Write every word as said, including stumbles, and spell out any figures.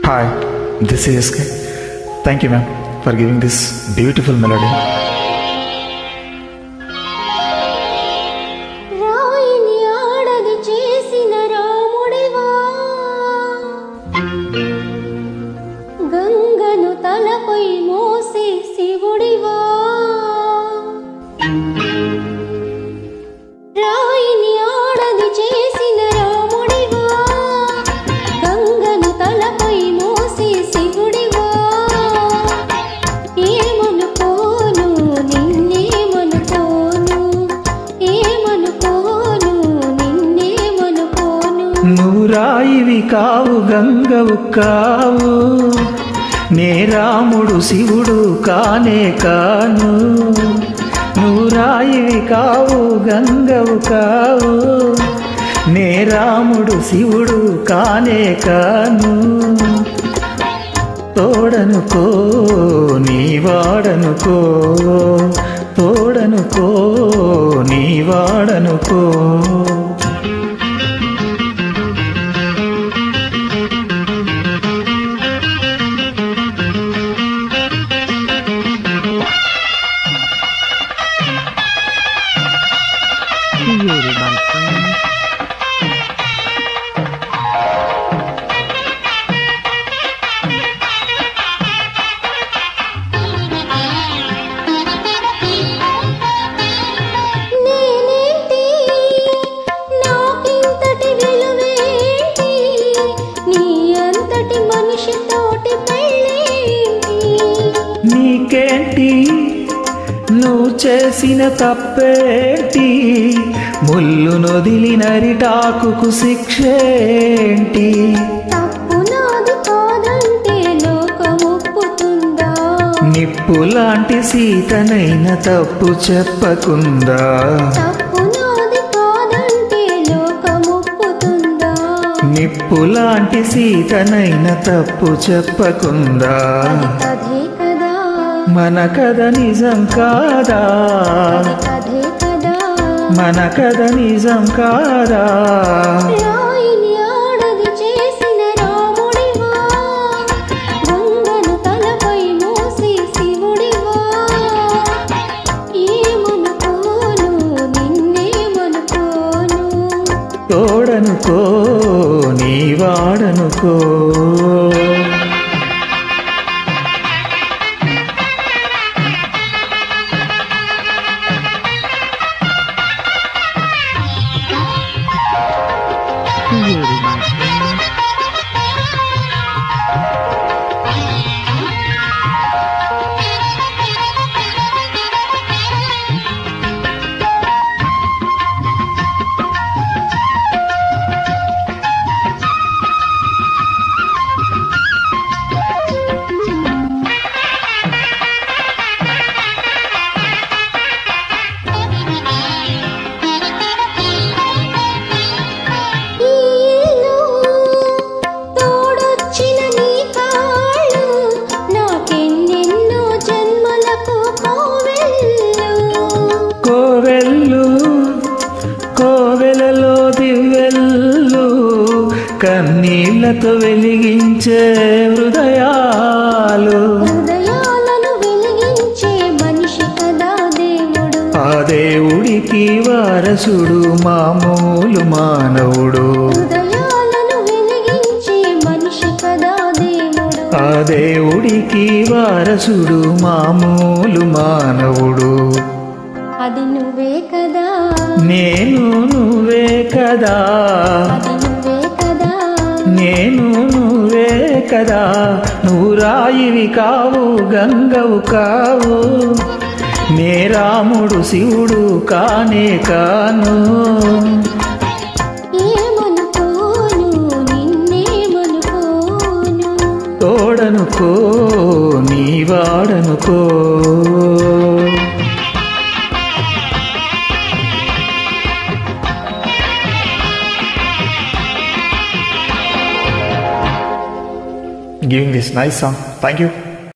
Hi, this is S K. Thank you, ma'am, for giving this beautiful melody. రాయిని ఆడది చేసిన రాముడివా, గంగను తలపై మోసే శివుడివా. రాయిని ఆడది చేసిన రాముడివా, గంగను తలపై మోసే శివుడివా. ఏమనుకోను నిన్నేమనుకోను, ఏమనుకోను నిన్నేమనుకోను. నువ్వు రాయివి కావు, గంగవు కావు, నే రాముడు శివుడు కానే కాను. నువ్వు రాయివి కావు, గంగవు కావు, నే రాముడు శివుడు కానే కాను. తోడనుకో నీ వాడనుకో, తోడనుకో నీ వాడనుకో. Created by friends. నేనేంటి నాకింతటి విలువేంటి, నీ అంతటి మనిషితోటి పెళ్ళేంటి. నీకేంటి నువ్వు చేసిన తప్పేంటి, ముళ్ళు నొదిలి నరిటాకుకు శిక్షేంటి. తప్పు నాది కాదంటే లోకమొప్పుతుందా, నిప్పు లాంటి సీతనైన తప్పు చెప్పకుందా. తప్పు నాది కాదంటే లోకమొప్పుతుందా. నిప్పు లాంటి సీతనైన తప్పు చెప్పకుందా. అది కథే కదా, మన కథ నిజం కాదా, అది కథే కదా. మన కథ నిజం కాదా. రాయిని ఆడది చేసిన రాముడివా, గంగను తలపై మోసే శివుడివా. ఏమనుకోను నిన్నేమనుకోను. తోడనుకో నీ వాడనుకో. Created by friends. ఈ ఇల్లు తోడొచ్చిన నీ కాళ్ళు, నాకెన్నెన్నో జన్మలకు కోవెల్లు. కోవెల్లు కోవెలలో దివ్వెల్లు, కన్నీళ్లతో వెలిగించే హృదయాలు. హృదయాలను వెలిగించే మనిషి కదా దేవుడు, ఆ దేవుడికి వారసుడు మామూలు మానవుడు. హృదయాలను వెలిగించే మనిషి కదా దేవుడు. ఆ దేవుడికి వారసుడు మామూలు మానవుడు. అది నువ్వే కదా, నేను నువ్వే కదా, అది నువ్వే కదా. నేను నువ్వే కదా. నువ్వు రాయివి కావు, గంగవు కావు, నే రాముడు శివుడు కానే కాను. ఏమనుకోను నిన్నేమనుకోను. తోడనుకో నీ వాడనుకో. Giving this nice song. Thank you.